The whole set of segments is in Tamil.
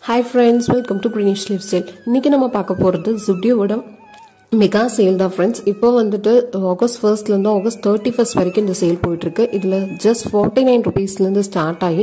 Hi friends, welcome to Greenish Lifestyle. இன்னைக்கு நம்ம பார்க்க போறது Zudio-வோட மெகா சேல் தான் ஃப்ரெண்ட்ஸ். இப்போ வந்துட்டு ஆகஸ்ட் 1st ஆகஸ்ட் 31st வரைக்கும் இந்த சேல் போயிட்டு இருக்கு. இதுல ஜஸ்ட் 49 rupeesல ஸ்டார்ட் ஆகி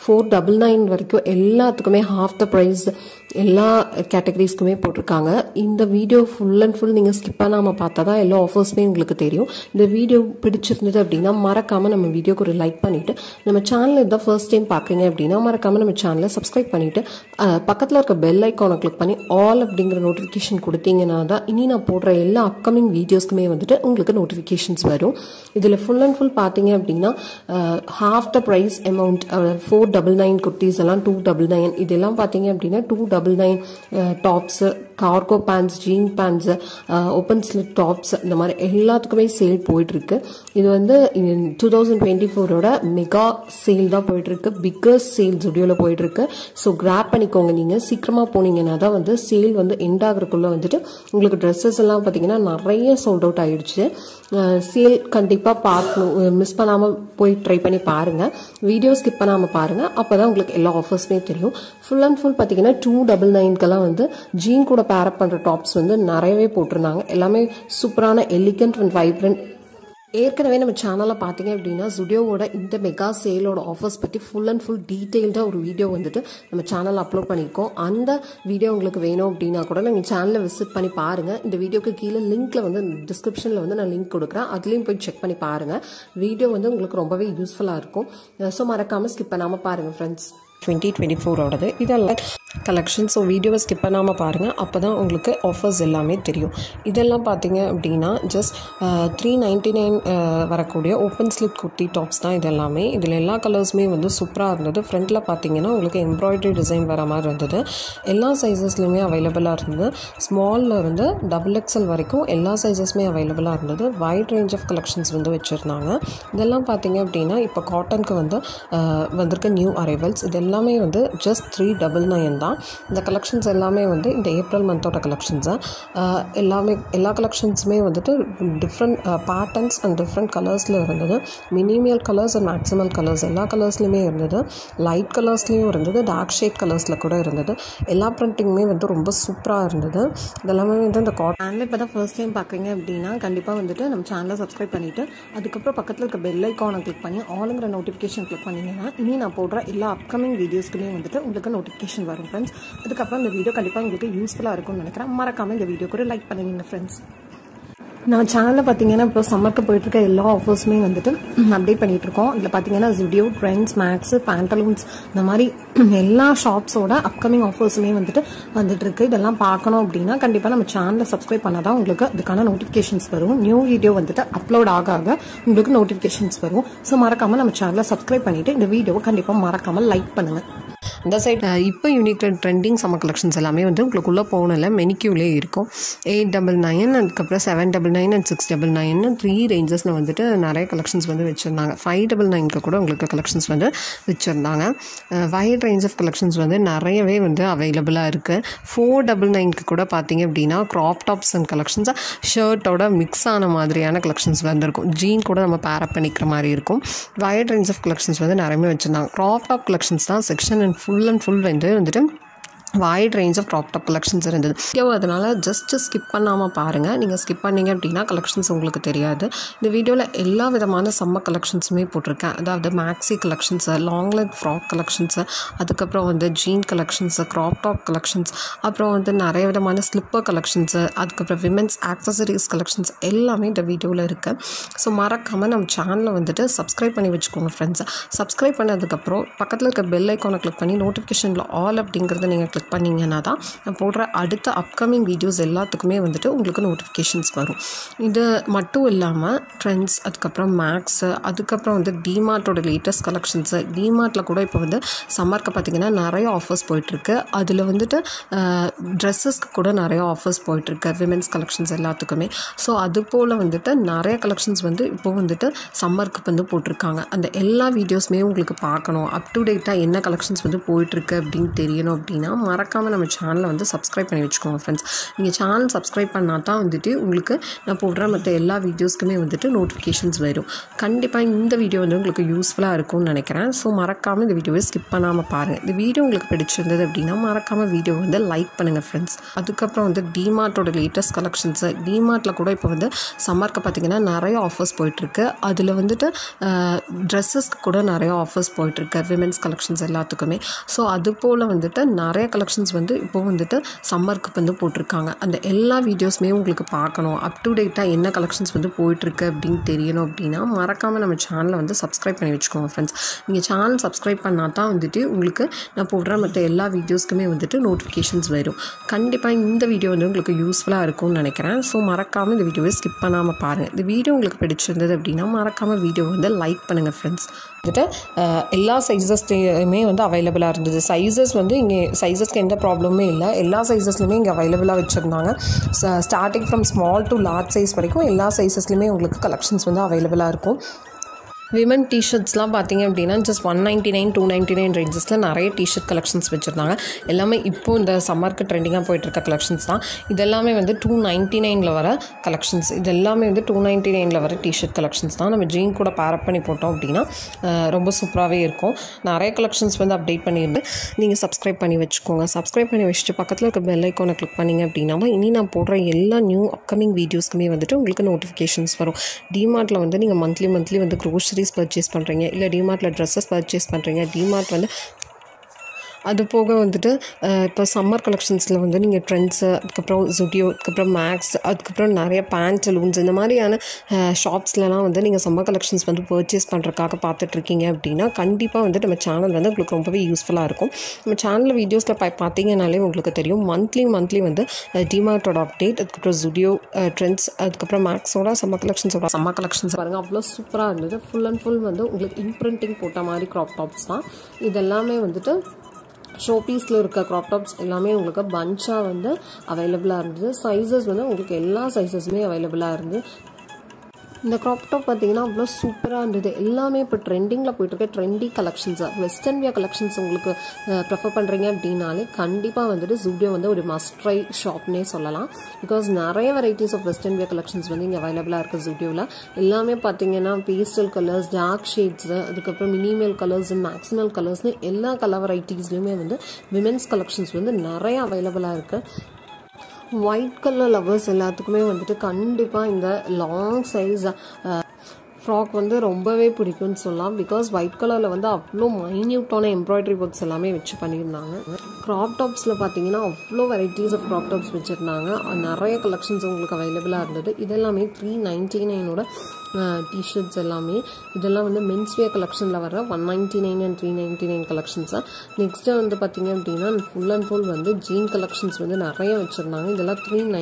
499 வரைக்கும் எல்லாத்துக்குமே ஹாஃப் த பிரைஸ் எல்லா கேட்டகரிஸ்க்குமே போட்டிருக்காங்க. இந்த வீடியோ ஃபுல் அண்ட் ஃபுல் நீங்க ஸ்கிப் பண்ணாம பார்த்தா தான் எல்லா ஆஃபர்ஸுமே உங்களுக்கு தெரியும். இந்த வீடியோ பிடிச்சிருந்தது அப்படின்னா மறக்காம நம்ம வீடியோக்கு ஒரு லைக் பண்ணிட்டு, நம்ம சேனல் இதான் ஃபர்ஸ்ட் டைம் பாக்குறீங்க அப்படின்னா மறக்காம நம்ம சேனலை சப்ஸ்கிரைப் பண்ணிட்டு பக்கத்துல இருக்க பெல் ஐக்கானை கிளிக் பண்ணி ஆல் அப்படிங்கிற நோட்டிபிகேஷன் கொடுத்தீங்கன்னா தான் இனி நான் போடுற எல்லா அப்கமிங் வீடியோஸ்க்குமே வந்துட்டு உங்களுக்கு நோட்டிபிகேஷன்ஸ் வரும். இதுல ஃபுல் அண்ட் ஃபுல் பாத்தீங்க அப்படின்னா half the price amount 499 kurtis எல்லாம் 299, இதெல்லாம் பாத்தீங்க அப்படின்னா 299 tops, cargo pants, jean pants, open slit tops, இந்த மாதிரி எல்லாத்துக்குமே சேல் போயிட்டு இருக்கு. இது வந்து 2024ஓட மெகா சேல் தான் போயிட்டு இருக்கு. பிக்கஸ்ட் சேல் Zudio-ல போயிட்டு இருக்கு. ஸோ கிராப் பண்ணிக்கோங்க. நீங்க சீக்கிரமா போனீங்கன்னா தான் வந்து சேல் வந்து எண்ட் ஆகுறதுக்குள்ள வந்துட்டு உங்களுக்கு ட்ரெஸ்ஸஸ் எல்லாம் பாத்தீங்கன்னா நிறைய சோல்ட் அவுட் ஆயிடுச்சு. சேல் கண்டிப்பா பார்க்கணும், மிஸ் பண்ணாம போய் ட்ரை பண்ணி பாருங்க. வீடியோ ஸ்கிப் பண்ணாம பாருங்க, அப்பதான் உங்களுக்கு எல்லா ஆஃபர்ஸுமே தெரியும். ஃபுல் அண்ட் ஃபுல் பாத்தீங்கன்னா 299க்கெல்லாம் வந்து ஜீன் கூட பேரப் பண்ற டாப்ஸ் வந்து நிறையவே போட்டிருந்தாங்க. எல்லாமே சூப்பரான எலிகன்ட் அண்ட் வைப்ரண்ட். ஏற்கனவே நம்ம சேனல்ல பாத்தீங்க அப்படின்னா Zudio-வோட இந்த மெகா சேலோட ஆஃபர்ஸ் பத்தி ஃபுல் அண்ட் ஃபுல் டீடைல்டா ஒரு வீடியோ வந்துட்டு நம்ம சேனல்ல அப்லோட் பண்ணிருக்கோம். அந்த வீடியோ உங்களுக்கு வேணும் அப்படின்னா கூட நீங்க சேனலை விசிட் பண்ணி பாருங்க. இந்த வீடியோக்கு கீழே லிங்க்ல வந்து டிஸ்கிரிப்ஷன்ல வந்து நான் லிங்க் கொடுக்குறேன், அதுலயும் போய் செக் பண்ணி பாருங்க. வீடியோ வந்து உங்களுக்கு ரொம்பவே யூஸ்ஃபுல்லா இருக்கும். ஸோ மறக்காம ஸ்கிப் பண்ணாம பாருங்க ஃப்ரெண்ட்ஸ். 2024ஓடது இதெல்லாம் கலெக்ஷன். ஸோ வீடியோவை ஸ்கிப் பண்ணாமல் பாருங்கள், அப்போ தான் உங்களுக்கு ஆஃபர்ஸ் எல்லாமே தெரியும். இதெல்லாம் பார்த்தீங்க அப்படின்னா ஜஸ்ட் 399 வரக்கூடிய ஓப்பன் ஸ்லிப் குர்த்தி டாப்ஸ் தான் இது எல்லாமே. இதில் எல்லா கலர்ஸுமே வந்து சூப்பராக இருந்தது. ஃப்ரண்ட்டில் பார்த்தீங்கன்னா உங்களுக்கு எம்ப்ராய்டரி டிசைன் வர மாதிரி இருந்தது. எல்லா சைஸஸ்லையுமே அவைலபிளாக இருந்தது. ஸ்மாலில் இருந்து XXL வரைக்கும் எல்லா சைஸஸுமே அவைலபிளாக இருந்தது. வைட் ரேஞ்ச் ஆஃப் கலெக்ஷன்ஸ் வந்து வச்சுருந்தாங்க. இதெல்லாம் பார்த்தீங்க அப்படின்னா இப்போ காட்டனுக்கு வந்து வந்திருக்க நியூ அரைவல்ஸ். இது எல்லாமே வந்து ஜஸ்ட் 399 தான். இந்த கலெக்ஷன்ஸ் எல்லாமே வந்து இந்த ஏப்ரல் மந்தோட கலெக்ஷன்ஸு. எல்லா கலெக்ஷன்ஸுமே வந்துட்டு டிஃப்ரெண்ட் பேட்டர்ன்ஸ் அண்ட் டிஃப்ரெண்ட் கலர்ஸில் இருந்தது. Minimal colours and maximal colours எல்லா கலர்ஸ்லையுமே இருந்தது. லைட் கலர்ஸ்லேயும் இருந்தது, டார்க் ஷேட் கலர்ஸில் கூட இருந்தது. எல்லா பிரிண்டிங்குமே வந்து ரொம்ப சூப்பராக இருந்தது. இதெல்லாமே வந்து இந்த சேனல் இப்போ தான் ஃபர்ஸ்ட் டைம் பார்க்குறீங்க அப்படின்னா கண்டிப்பாக வந்துட்டு நம்ம சேனலை சப்ஸ்கிரைப் பண்ணிவிட்டு அதுக்கப்புறம் பக்கத்தில் இருக்க பெல் ஐக்கானை கிளிக் பண்ணி ஆளுங்கிற நோட்டிஃபிகேஷன் கிளிக் பண்ணிங்கன்னா இனி நான் போடுற எல்லா அப்கமிங் வீடியோஸ்க்குமே வந்துட்டு உங்களுக்கு நோட்டிஃபிகேஷன் வரும் ஃப்ரெண்ட்ஸ். அதுக்கப்புறம் இந்த வீடியோ கண்டிப்பாக உங்களுக்கு யூஸ்ஃபுல்லாக இருக்கும்னு நினைக்கிறேன். மறக்காமல் இந்த வீடியோ கூட லைக் பண்ணுவீங்க ஃப்ரெண்ட்ஸ். நம்ம சேனலில் பார்த்தீங்கன்னா இப்போ சம்மருக்கு போயிட்டு இருக்க எல்லா ஆஃபர்ஸுமே வந்துட்டு அப்டேட் பண்ணிட்டு இருக்கோம். இதில் பார்த்தீங்கன்னா Zudio, ட்ரெண்ட்ஸ், மேக்ஸ், பேண்டலூன்ஸ், இந்த மாதிரி எல்லா ஷாப்ஸோட அப்கமிங் ஆஃபர்ஸுமே வந்துட்டு இருக்கு. இதெல்லாம் பார்க்கணும் அப்படின்னா கண்டிப்பாக நம்ம சேனலை சப்ஸ்கிரைப் பண்ணாதான் உங்களுக்கு அதுக்கான நோட்டிஃபிகேஷன்ஸ் வரும். நியூ வீடியோ வந்துட்டு அப்லோட் ஆக உங்களுக்கு நோட்டிஃபிகேஷன்ஸ் வரும். ஸோ மறக்காமல் நம்ம சேனலை சப்ஸ்கிரைப் பண்ணிட்டு இந்த வீடியோவை கண்டிப்பாக மறக்காமல் லைக் பண்ணுங்க. இந்த சைட் இப்போ யூனிக் ட்ரெண்டிங் சம்மர் கலெக்ஷன்ஸ் எல்லாமே வந்து உங்களுக்குள்ளே போகணும்ல மெனிக்யூலே இருக்கும். 899, அதுக்கப்புறம் 799 அண்ட் 699 3 ரேஞ்சஸில் வந்துட்டு நிறைய கலெக்ஷன்ஸ் வந்து வச்சுருந்தாங்க. 599க்கு கூட உங்களுக்கு கலெக்ஷன்ஸ் வந்து வச்சுருந்தாங்க. வைட் ரேஞ்ச் ஆஃப் கலெக்ஷன்ஸ் வந்து நிறையவே வந்து அவைலபிளாக இருக்குது. 499க்கு கூட பார்த்தீங்க அப்படின்னா க்ராப் டாப்ஸ் அண்ட் கலெக்ஷன்ஸ் ஷர்ட்டோட மிக்ஸ் ஆன மாதிரியான கலெக்ஷன்ஸ் வந்துருக்கும். ஜீன் கூட நம்ம பேரப் பண்ணிக்கிற மாதிரி இருக்கும். வைட் ரேஞ்ச் ஆஃப் கலெக்ஷன்ஸ் வந்து நிறையவே வச்சுருந்தாங்க. க்ராப் டாப் கலெக்ஷன்ஸ் தான் செக்ஷன் அண்ட் ஃபுல் வந்துட்டு wide range of crop top collections இருந்தது. அதனால் ஜஸ்ட் ஸ்கிப் பண்ணாமல் பாருங்கள். நீங்கள் ஸ்கிப் பண்ணீங்க அப்படின்னா கலெக்ஷன்ஸ் உங்களுக்கு தெரியாது. இந்த வீடியோவில் எல்லா விதமான சம்மர் கலெக்ஷன்ஸுமே போட்டிருக்கேன். அதாவது maxi collections, long leg frock collections, அதுக்கப்புறம் வந்து jean collections, crop top collections, அப்புறம் வந்து நிறைய விதமான ஸ்லிப்பர் கலெக்ஷன்ஸு, அதுக்கப்புறம் விமென்ஸ் ஆக்சசரிஸ் கலெக்ஷன்ஸ் எல்லாமே இந்த வீடியோவில் இருக்குது. ஸோ மறக்காமல் நம்ம சேனலை வந்துட்டு சப்ஸ்கிரைப் பண்ணி வச்சுக்கோங்க ஃப்ரெண்ட்ஸை. சப்ஸ்கிரைப் பண்ணதுக்கப்புறம் பக்கத்தில் இருக்க பெல் ஐக்கானை கிளிக் பண்ணி நோட்டிஃபிகேஷனில் ஆல் அப்படிங்கிறத நீங்கள் கிளிக் பண்ணிங்கன்னா தான் நான் போடுற அடுத்த அப்கமிங் வீடியோஸ் எல்லாத்துக்குமே வந்துட்டு உங்களுக்கு நோட்டிஃபிகேஷன்ஸ் வரும். இது மட்டும் இல்லாமல் ட்ரெண்ட்ஸ், அதுக்கப்புறம் மேக்ஸு, அதுக்கப்புறம் வந்து டிமார்ட்டோட லேட்டஸ்ட் கலெக்ஷன்ஸு. டிமார்ட்டில் கூட இப்போ வந்து சம்மருக்கு பார்த்திங்கன்னா நிறைய ஆஃபர்ஸ் போயிட்டுருக்கு. அதில் வந்துட்டு ட்ரெஸ்ஸஸ்க்கு கூட நிறைய ஆஃபர்ஸ் போயிட்டுருக்கு, விமென்ஸ் கலெக்ஷன்ஸ் எல்லாத்துக்குமே. ஸோ அது போல் வந்துட்டு நிறைய கலெக்ஷன்ஸ் வந்து இப்போது வந்துட்டு சம்மருக்கு வந்து போட்டிருக்காங்க. அந்த எல்லா வீடியோஸுமே உங்களுக்கு பார்க்கணும், அப் டு டேட்டாக என்ன கலெக்ஷன்ஸ் வந்து போயிட்டுருக்கு அப்படின்னு தெரியணும் அப்படின்னா மறக்காமல் நம்ம சேனலை வந்து சப்ஸ்கிரைப் பண்ணி வச்சுக்கோங்க ஃப்ரெண்ட்ஸ். நீங்கள் சேனல் சப்ஸ்கிரைப் பண்ணால் தான் வந்துட்டு உங்களுக்கு நான் போடுற மற்ற எல்லா வீடியோஸ்க்குமே வந்துட்டு நோட்டிஃபிகேஷன்ஸ் வரும். கண்டிப்பாக இந்த வீடியோ வந்து உங்களுக்கு யூஸ்ஃபுல்லாக இருக்கும்னு நினைக்கிறேன். ஸோ மறக்காமல் இந்த வீடியோவை ஸ்கிப் பண்ணாமல் பாருங்கள். இந்த வீடியோ உங்களுக்கு பிடிச்சிருந்தது அப்படின்னா மறக்காமல் வீடியோ வந்து லைக் பண்ணுங்கள் ஃப்ரெண்ட்ஸ். அதுக்கப்புறம் வந்து டிமார்ட்டோட லேட்டஸ்ட் கலெக்ஷன்ஸு, டிமார்ட்டில் கூட இப்போ வந்து சம்மருக்கு பார்த்திங்கன்னா நிறைய ஆஃபர்ஸ் போயிட்டுருக்கு. அதில் வந்துட்டு ட்ரெஸ்ஸஸ்க்கு கூட நிறைய ஆஃபர்ஸ் போயிட்டுருக்கு, விமென்ஸ் கலெக்ஷன்ஸ் எல்லாத்துக்குமே. ஸோ அது போல் வந்துட்டு நிறைய கலெக்ஷன்ஸ் வந்து இப்போது வந்துட்டு சம்மருக்கு வந்து போட்டிருக்காங்க. அந்த எல்லா வீடியோஸுமே உங்களுக்கு பார்க்கணும், அப் டு டேட்டாக என்ன கலெக்ஷன்ஸ் வந்து போயிட்டுருக்கு அப்படின்னு தெரியணும் அப்படின்னா மறக்காமல் நம்ம சேனலை வந்து சப்ஸ்கிரைப் பண்ணி வச்சுக்கோங்க ஃப்ரெண்ட்ஸ். நீங்கள் சேனல் சப்ஸ்கிரைப் பண்ணால் தான் வந்துட்டு உங்களுக்கு நான் போடுற மற்ற எல்லா வீடியோஸ்க்குமே வந்துட்டு நோட்டிஃபிகேஷன்ஸ் வரும். கண்டிப்பாக இந்த வீடியோ வந்து உங்களுக்கு யூஸ்ஃபுல்லாக இருக்கும்னு நினைக்கிறேன். ஸோ மறக்காமல் இந்த வீடியோவை ஸ்கிப் பண்ணாமல் பாருங்கள். இந்த வீடியோ உங்களுக்கு பிடிச்சிருந்தது அப்படின்னா மறக்காமல் வீடியோ வந்து லைக் பண்ணுங்கள் ஃப்ரெண்ட்ஸ். வந்துட்டு எல்லா சைஸஸ்லையுமே வந்து அவைலபிளாக இருந்தது. சைஸஸ் வந்து இங்கே சைஸஸ்க்கு எந்த ப்ராப்ளமே இல்லை, எல்லா சைஸஸ்லையுமே இங்கே அவைலபிளாக வச்சுருந்தாங்க. Starting from small to large size வரைக்கும் எல்லா சைஸஸ்லையுமே உங்களுக்கு கலெக்ஷன்ஸ் வந்து அவைலபிளாக இருக்கும். விமன் டிஷர்ட்ஸ்லாம் பார்த்திங்க அப்படின்னா ஜஸ்ட் 199 299 ரேஞ்சஸில் நிறைய டிஷர்ட் கலெக்ஷன்ஸ் வச்சுருந்தாங்க. எல்லாமே இப்போது இந்த சம்மருக்கு ட்ரெண்டிங்காக போயிட்டுருக்க கலெக்ஷன்ஸ் தான். இதெல்லாமே வந்து 299 வர கலெக்ஷன்ஸ். இது எல்லாமே வந்து 299 வர டிஷர்ட் கலெக்ஷன்ஸ் தான். நம்ம ஜீன் கூட பேரப் பண்ணி போட்டோம் அப்படின்னா ரொம்ப சூப்பராகவே இருக்கும். நிறைய கலெக்ஷன்ஸ் வந்து அப்டேட் பண்ணியிருந்து நீங்கள் சப்ஸ்கிரைப் பண்ணி வச்சுக்கோங்க. சப்ஸ்கிரைப் பண்ணி வச்சுட்டு பக்கத்தில் இருக்க பெல் ஐக்கானை கிளிக் பண்ணிங்க அப்படின்னா இனி நான் போடுற எல்லா நியூ அப்கமிங் வீடியோஸ்க்குமே வந்துட்டு உங்களுக்கு நோட்டிஃபிகேஷன்ஸ் வரும். டிமார்ட்டில் வந்து நீங்கள் மந்த்லி வந்து க்ரோசரிஸ் பர்ச்சேஸ் பண்ணுறீங்க, இல்லை டிமார்ட்டில் ட்ரெஸ்ஸஸ் பர்ச்சேஸ் பண்ணுறீங்க, டிமார்ட் வந்து அது போக வந்துட்டு இப்போ சம்மர் கலெக்ஷன்ஸில் வந்து நீங்கள் ட்ரெண்ட்ஸு, அதுக்கப்புறம் ஜுடியோ, அதுக்கப்புறம் மேக்ஸ், அதுக்கப்புறம் நிறைய பேண்டலூன்ஸ் இந்த மாதிரியான ஷாப்ஸ்லலாம் வந்து நீங்கள் சம்மர் கலெக்ஷன்ஸ் வந்து பர்ச்சேஸ் பண்ணுறதுக்காக பார்த்துட்ருக்கீங்க அப்படின்னா கண்டிப்பாக வந்துட்டு நம்ம சேனல் வந்து உங்களுக்கு ரொம்பவே யூஸ்ஃபுல்லாக இருக்கும். நம்ம சேனலில் வீடியோஸில் பார்த்தீங்கன்னாலே உங்களுக்கு தெரியும் மந்த்லி வந்து டிமார்ட்டோட அப்டேட், அதுக்கப்புறம் ஜுடியோ, ட்ரெண்ட்ஸ், அதுக்கப்புறம் மேக்ஸோட சம்மர் கலெக்ஷன்ஸ் பாருங்கள், அவ்வளோ சூப்பராக இருந்தது. ஃபுல் அண்ட் ஃபுல் வந்து உங்களுக்கு இம்ப்ரிண்டிங் போட்ட மாதிரி க்ராப் டாப்ஸ் தான். இதெல்லாமே வந்துட்டு ஷோபீஸில் இருக்க க்ராப் டாப்ஸ் எல்லாமே உங்களுக்கு பஞ்சாக வந்து அவைலபிளாக இருந்தது. சைஸஸ் வந்து உங்களுக்கு எல்லா சைஸஸுமே அவைலபிளாக இருந்தது. இந்த க்ராப் டாப் பார்த்தீங்கன்னா அவ்வளோ சூப்பராக இருந்தது. எல்லாமே இப்போ ட்ரெண்டிங்கில் போயிட்டுருக்க ட்ரெண்டி கலெக்ஷன்ஸாக, வெஸ்டர்ன் வியர் கலெக்ஷன்ஸ் உங்களுக்கு ப்ரிஃபர் பண்ணுறீங்க அப்படின்னாலே கண்டிப்பாக வந்துட்டு ஜூடியோ வந்து ஒரு மஸ்ட் ட்ரை ஷாப்னே சொல்லலாம். பிகாஸ் நிறைய varieties of western wear collections வந்து இங்கே அவைலபிளாக இருக்குது ஜூடியோவில். எல்லாமே பார்த்தீங்கன்னா பேஸ்டல் கலர்ஸ், டார்க் ஷேட்ஸு, அதுக்கப்புறம் மினிமல் கலர்ஸ், மேக்ஸிமல் கலர்ஸ்னு எல்லா கலர் வெரைட்டிஸ்லையுமே வந்து விமென்ஸ் கலெக்ஷன்ஸ் வந்து நிறைய அவைலபிளாக இருக்குது. ஒயிட் கலர் லவர்ஸ் எல்லாத்துக்குமே வந்துட்டு கண்டிப்பாக இந்த லாங் சைஸ் ஃப்ராக் வந்து ரொம்பவே பிடிக்கும்னு சொல்லலாம். பிகாஸ் ஒயிட் கலரில் வந்து அவ்வளோ மைன்யூட்டான எம்ப்ராய்டரி ஒர்க்ஸ் எல்லாமே வச்சு பண்ணியிருந்தாங்க. க்ராப் டாப்ஸில் பார்த்தீங்கன்னா அவ்வளோ வெரைட்டிஸ் ஆஃப் க்ராப் டாப்ஸ் வச்சுருந்தாங்க. நிறைய கலெக்ஷன்ஸ் உங்களுக்கு அவைலபிளாக இருந்தது. இதெல்லாமே 399 டிஷர்ட்ஸ் எல்லாமே. இதெல்லாம் வந்து மென்ஸ்வேர் கலெக்ஷனில் வர 199 and 399 கலெக்ஷன்ஸாக. நெக்ஸ்ட்டு வந்து பார்த்திங்க அப்படின்னா ஃபுல் அண்ட் ஃபுல் வந்து ஜீன் கலெக்ஷன்ஸ் வந்து நிறைய வச்சுருந்தாங்க. இதெல்லாம்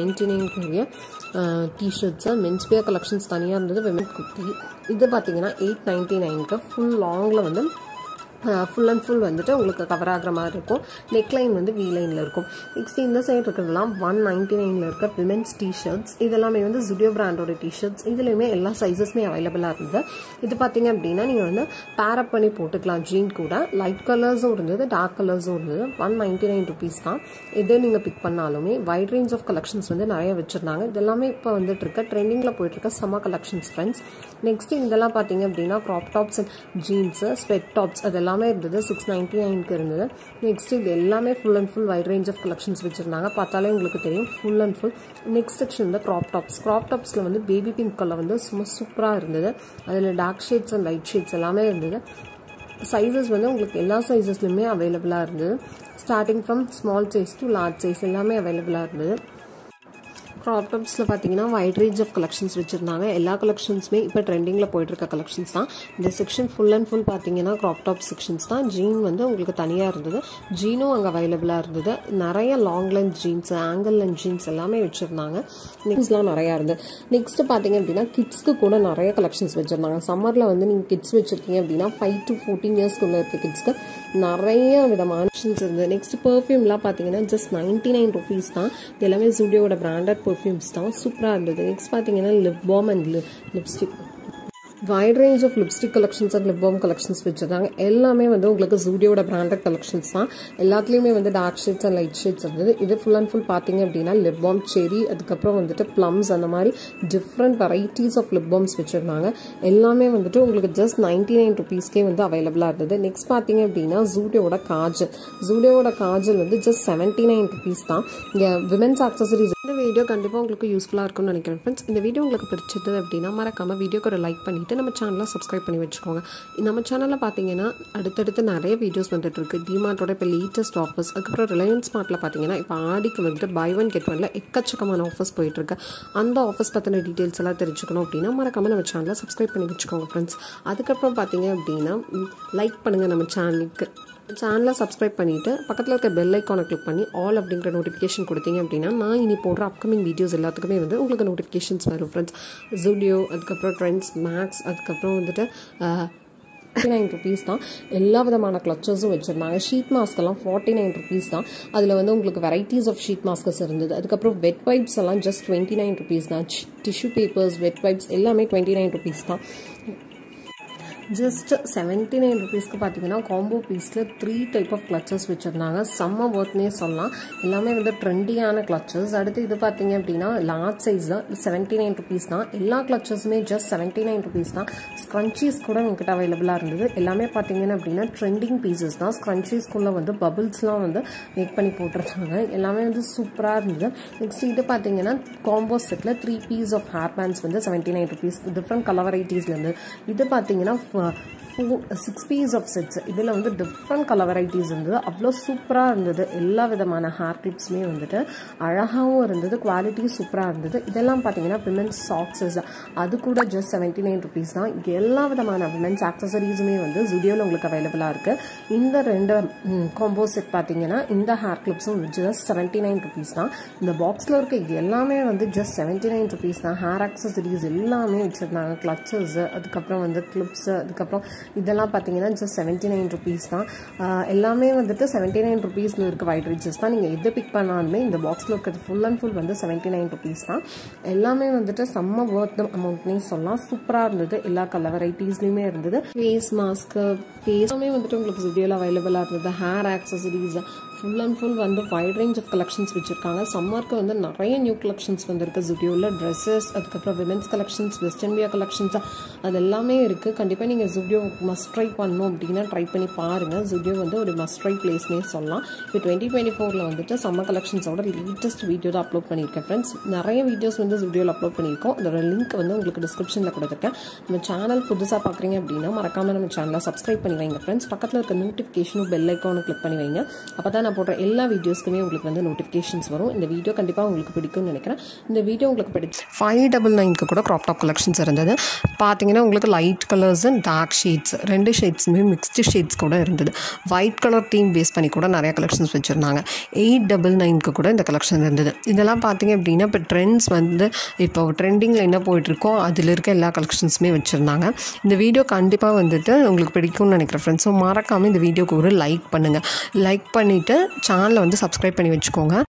399 டிஷர்ட்ஸு. மென்ஸ்வேர் கலெக்ஷன்ஸ் தனியாக இருந்தது. விமென் குர்த்தி இது பார்த்திங்கன்னா 899 ஃபுல் லாங்கில் வந்து ஃபுல் அண்ட் ஃபுல் வந்துட்டு உங்களுக்கு கவர் ஆகிற மாதிரி இருக்கும். நெக்லைன் வந்து வி லைனில் இருக்கும். நெக்ஸ்ட் இந்த சைடு இருக்கிறதுலாம் 199 இருக்க விமென்ஸ் டிஷர்ட்ஸ். இதெல்லாமே வந்து ஜுடியோ பிராண்டோட டிஷர்ட்ஸ். இதுலேயுமே எல்லா சைஸஸுமே அவைலபிளாக இருந்தது. இது பார்த்தீங்க அப்படின்னா நீங்கள் வந்து பேரப் பண்ணி போட்டுக்கலாம் ஜீன் கூட. லைட் கலர்ஸும் இருந்தது, டார்க் கலர்ஸும் இருந்தது. 199 ருபீஸ் தான். எது நீங்கள் பிக் பண்ணாலுமே வைட் ரேஞ்ச் ஆஃப் கலெக்ஷன்ஸ் வந்து நிறைய வச்சுருந்தாங்க. இதெல்லாமே இப்போ வந்துட்டு இருக்க ட்ரெண்டிங்கில் போயிட்டுருக்க சம்மர் கலெக்ஷன்ஸ் ஃப்ரெண்ட்ஸ். நெக்ஸ்ட் இதெல்லாம் பார்த்தீங்க அப்படின்னா crop tops and jeans, sweat tops அதெல்லாம் இருந்தது. 699 இருந்தது. நெக்ஸ்ட் இது எல்லாமே full and full wide range of collections வச்சிருந்தாங்க. பார்த்தாலே உங்களுக்கு தெரியும் full and full. Next section வந்து க்ராப் டாப்ஸில் வந்து பேபி பிங்க் கலர் வந்து சும்மா சூப்பராக இருந்தது. அதில் dark shades and light shades எல்லாமே இருந்தது. சைஸஸ் வந்து உங்களுக்கு எல்லா சைஸஸ்லையுமே அவைலபிளாக இருந்தது. Starting from small size to large size எல்லாமே அவைலபிளாக இருந்தது. க்ராப் டாப்ஸில் பார்த்தீங்கன்னா வைட் ரேஞ்ச் ஆஃப் கலெக்ஷன்ஸ் வச்சுருந்தாங்க. எல்லா கலெக்ஷன்ஸுமே இப்போ ட்ரெண்டிங்கில் போயிட்டுருக்க கலெக்ஷன்ஸ் தான். இந்த செக்ஷன் ஃபுல் அண்ட் ஃபுல் பார்த்தீங்கன்னா க்ராப் டாப் செக்ஷன்ஸ் தான். ஜீன் வந்து உங்களுக்கு தனியாக இருந்தது. ஜீனும் அங்கே அவைலபிளாக இருந்தது. நிறைய long length jeans, ankle length jeans எல்லாமே வச்சுருந்தாங்க. நெக்ஸ்ட்லாம் நிறையா இருந்தது. நெக்ஸ்ட்டு பார்த்தீங்க அப்படின்னா கிட்ஸ்க்கு கூட நிறைய கலெக்ஷன்ஸ் வச்சுருந்தாங்க. சம்மரில் வந்து நீங்கள் கிட்ஸ் வச்சுருக்கீங்க அப்படின்னா 5 to 14 இயர்ஸ்க்குள்ளே இருக்க கிட்ஸ்க்கு நிறைய விதமான ஆப்ஷன்ஸ் இருந்தது. நெக்ஸ்ட் பெர்ஃப்யூம்லாம் பார்த்தீங்கன்னா ஜஸ்ட் 99 ருபீஸ் தான். எல்லாமே ஜூடியோட பிராண்டட் பெர்ஃப்யூம்ஸ் தான். சூப்பராக இருந்தது. நெக்ஸ்ட் பார்த்தீங்கன்னா lip balm and lipstick. Wide range of lipstick collections and lip balm collections வச்சுருந்தாங்க. எல்லாமே வந்து உங்களுக்கு ஜூடியோட பிராண்டட் கலெக்ஷன்ஸ் தான். எல்லாத்துலேயுமே வந்து dark shades and light shades இருந்தது. இது ஃபுல் அண்ட் ஃபுல் பார்த்தீங்க அப்படின்னா லிப் பாம் செரி, அதுக்கப்புறம் வந்துட்டு ப்ளம்ஸ், அந்த மாதிரி different varieties of lip balms வச்சுருந்தாங்க. எல்லாமே வந்துட்டு உங்களுக்கு ஜஸ்ட் 99 rupeesக்கே வந்து அவைலபிளாக இருந்தது. நெக்ஸ்ட் பார்த்தீங்க அப்படின்னா ஜூடியோட காஜல் வந்து ஜஸ்ட் 79 rupees தான். இங்கே விமென்ஸ் ஆக்சசரிஸ். இந்த வீடியோ கண்டிப்பாக உங்களுக்கு யூஸ்ஃபுல்லாக இருக்கும்னு நினைக்கிறேன் ஃப்ரெண்ட்ஸ். இந்த வீடியோ உங்களுக்கு பிடிச்சது அப்படின்னா மறக்காமல் வீடியோக்கு ஒரு லைக் பண்ணிவிட்டு நம்ம சேனலை சப்ஸ்கிரைப் பண்ணி வச்சுக்கோங்க. நம்ம சேனலில் பார்த்தீங்கன்னா அடுத்தடுத்து நிறைய வீடியோஸ் வந்துட்டு இருக்கு. டிமார்ட்டோட இப்போ லேட்டஸ்ட் ஆஃபர்ஸ், அதுக்கப்புறம் ரிலையன்ஸ் ஸ்மார்ட்டில் பார்த்தீங்கன்னா இப்போ ஆடிக்கு வந்துட்டு பை ஒன் கெட் ஒன்ல எக்கச்சக்கமான ஆஃபர்ஸ் போயிட்டுருக்கு. அந்த ஆஃபர்ஸ் பற்றின டீட்டெயில்ஸ் எல்லாம் தெரிஞ்சுக்கணும் அப்படின்னா மறக்காமல் நம்ம சேனலை சப்ஸ்கிரைப் பண்ணி வச்சுக்கோங்க ஃப்ரெண்ட்ஸ். அதுக்கப்புறம் பார்த்தீங்க அப்படின்னா லைக் பண்ணுங்கள் நம்ம சேனலை சப்ஸ்கிரைப் பண்ணிவிட்டு பக்கத்தில் இருக்க பெல் ஐக்கானை கிளிக் பண்ணி ஆல் அப்படிங்கிற நோட்டிஃபிகேஷன் கொடுத்தீங்க அப்படின்னா நான் இனி போடுற அப்கமிங் வீடியோஸ் எல்லாத்துக்குமே வந்து உங்களுக்கு நோட்டிஃபிகேஷன்ஸ் வரும் ஃப்ரெண்ட்ஸ். ஜூடியோ, அதுக்கப்புறம் ட்ரெண்ட்ஸ், மேக்ஸ், அதுக்கப்புறம் வந்துட்டு 49 rupees தான். எல்லா விதமான கிளச்சஸும் வச்சுருந்தாங்க. ஷீட் மாஸ்க்கெல்லாம் 49 rupees தான். அதில் வந்து உங்களுக்கு வெரைட்டிஸ் ஆஃப் ஷீட் மாஸ்கஸ் இருந்தது. அதுக்கப்புறம் வெட் வைப்ஸ் எல்லாம் ஜஸ்ட் 29 rupees தான். டிஷ்யூ பேப்பர்ஸ், வெட் வைப்ஸ் எல்லாமே 29 rupees தான். ஜஸ்ட் 79 rupeesக்கு பார்த்தீங்கன்னா காம்போ பீஸில் 3 டைப் ஆஃப் கிளச்சஸ் வச்சுருந்தாங்க. செம்ம ஒர்த்னே சொல்லலாம். எல்லாமே வந்து ட்ரெண்டியான கிளச்சஸ். அடுத்து இது பார்த்தீங்க அப்படின்னா லார்ஜ் சைஸ் தான், 79 rupees தான். எல்லா கிளச்சஸுமே ஜஸ்ட் 79 rupees தான். ஸ்க்ரன்ச்சீஸ் கூட உங்ககிட்ட அவைலபிளாக இருந்தது. எல்லாமே பார்த்தீங்கன்னா அப்படின்னா ட்ரெண்டிங் பீசஸ் தான். ஸ்க்ரன்ச்சீஸ்குள்ளே வந்து பபிள்ஸ்லாம் வந்து மேக் பண்ணி போட்டிருந்தாங்க. எல்லாமே வந்து சூப்பராக இருந்தது. நெக்ஸ்ட் இது பார்த்தீங்கன்னா காம்போ செட்டில் 3 பீஸ் ஆஃப் ஹேர் பேண்ட்ஸ் வந்து 79 rupees. Different colour வெரைட்டிஸ்லேருந்து. இது பார்த்தீங்கன்னா 6 பீஸ் ஆஃப் செட்ஸ். இதில் வந்து டிஃப்ரெண்ட் கலர் வெரைட்டிஸ் இருந்தது. அவ்வளோ சூப்பராக இருந்தது. எல்லா விதமான ஹேர் கிளிப்ஸுமே வந்துட்டு அழகாகவும் இருந்தது, குவாலிட்டியும் சூப்பராக இருந்தது. இதெல்லாம் பார்த்தீங்கன்னா விமென்ஸ் சாக்ஸஸ், அது கூட ஜஸ்ட் 79 rupees தான். எல்லா விதமான விமென்ஸ் ஆக்சசரிஸுமே வந்து ஜூடியோவில் உங்களுக்கு அவைலபிளாக இருக்குது. இந்த 2 காம்போ செட் பார்த்தீங்கன்னா இந்த ஹேர் கிளிப்ஸும் ஜஸ்ட் 79 rupees தான். இந்த பாக்ஸில் இருக்க எல்லாமே வந்து ஜஸ்ட் 79 rupees தான். ஹேர் ஆக்சசரிஸ் எல்லாமே வச்சுருந்தாங்க. கிளச்சஸ், அதுக்கப்புறம் வந்து கிளிப்ஸு, அதுக்கப்புறம் இதெல்லாம் பார்த்தீங்கன்னா ஜஸ்ட் 79 rupees தான். எல்லாமே வந்துட்டு 79 rupeesல இருக்க வைட் ரீச்சஸ் தான். நீங்கள் எது பிக் பண்ணாலுமே இந்த பாக்ஸில் இருக்கிறது ஃபுல் அண்ட் ஃபுல் வந்து 79 rupees தான். எல்லாமே வந்துட்டு செம்ம ஒர்த் அமௌண்ட்னே சொல்லலாம். சூப்பராக இருந்தது. எல்லா கலர் வெரைட்டிஸ்லையுமே இருந்தது. ஃபேஸ் மாஸ்க்கு, எல்லாமே வந்துட்டு உங்களுக்கு வீடியோவில் அவைலபிளாக இருந்தது. Hair accessories full and full வந்து வைட் ரேஞ்ச் ஆஃப் கலெக்ஷன்ஸ் வச்சுருக்காங்க. சம்மருக்கு வந்து நிறைய நியூ கலெக்ஷன்ஸ் வந்துருக்கு ஜூடியோவில். ட்ரெஸ்ஸஸ், அதுக்கப்புறம் women's collections, western wear collections, அது எல்லாமே இருக்குது. கண்டிப்பாக நீங்கள் ஜூடியோ மஸ்ட் ட்ரை பண்ணணும் அப்படின்னா ட்ரை பண்ணி பாருங்கள். ஜூடியோ வந்து ஒரு மஸ்ட் ட்ரை பிளேஸ்னே சொல்லலாம். இப்போ 2024 வந்துட்டு சம்மர் கலெக்ஷன்ஸோட லேட்டஸ்ட் வீடியோ தான் அப்லோட் பண்ணியிருக்கேன் ஃப்ரெண்ட்ஸ். நிறைய வீடியோஸ் வந்து ஜூடியோவில் அப்லோட் பண்ணியிருக்கோம். அதோட லிங்க் வந்து உங்களுக்கு டிஸ்கிரிப்ஷனில் கொடுத்துருக்கேன். நம்ம சேனல் புதுசாக பார்க்குறீங்க அப்படின்னா மறக்காமல் நம்ம சேனலை சப்ஸ்கிரைப் பண்ணி வைங்க ஃப்ரெண்ட்ஸ். பக்கத்தில் இருக்க நோட்டிஃபிகேஷனும் பெல் ஐக்கானும் கிளிக் பண்ணி வைங்க. அப்போ தான் நான் போடுற எல்லா வீடியோஸ்க்குமே உங்களுக்கு வந்து நோட்டிஃபிகேஷன்ஸ் வரும். இந்த வீடியோ கண்டிப்பாக உங்களுக்கு பிடிக்கும்னு நினைக்கிறேன். இந்த வீடியோ உங்களுக்கு பிடிச்சி 599 கூட க்ராப் டாப் கலெக்ஷன்ஸ் இருந்தது. பார்த்தீங்கன்னா உங்களுக்கு light colours and dark shades, 2 ஷேட்ஸுமே மிக்ஸ்டு ஷேட்ஸ் கூட இருந்தது. ஒயிட் கலர் தீம் பேஸ் பண்ணி கூட நிறைய கலெக்ஷன்ஸ் வச்சுருந்தாங்க. 899 கூட இந்த கலெக்ஷன் இருந்தது. இதெல்லாம் பார்த்தீங்க அப்படின்னா இப்போ ட்ரெண்ட்ஸ் வந்து இப்போ ட்ரெண்டிங்கில் என்ன போயிட்டுருக்கோ அதில் இருக்க எல்லா கலெக்ஷன்ஸுமே வச்சுருந்தாங்க. இந்த வீடியோ கண்டிப்பாக வந்துட்டு உங்களுக்கு பிடிக்கும்னு நினைக்கிறேன் ஃப்ரெண்ட்ஸ். ஸோ மறக்காமல் இந்த வீடியோக்கு ஒரு லைக் பண்ணுங்கள். லைக் பண்ணிவிட்டு சேனலை வந்து சப்ஸ்கிரைப் பண்ணி வச்சுக்கோங்க.